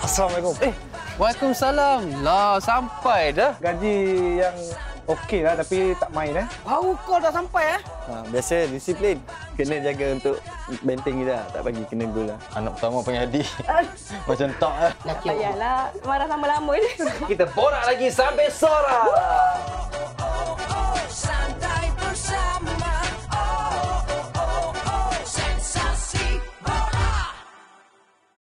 Assalamualaikum. Waalaikumsalam. Lah, sampai dah. Gaji yang okey lah tapi tak main Baru kau dah sampai Biasa disiplin. Kena jaga untuk benteng kita. Tak bagi kena gol lah. Anak pertama punya adik. Macam tak lah. Laki Tak payahlah marah lama-lama je. Kita borak lagi sampai sore.